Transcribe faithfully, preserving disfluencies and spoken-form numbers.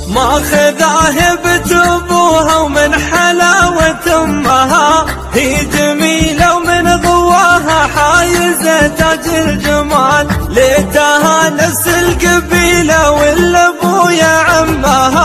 ماخذاه بتبوها ومن حلاوة امها، هي جميلة ومن غواها حايزة تاج الجمال، ليتها نفس القبيلة ولا ابويا عمها.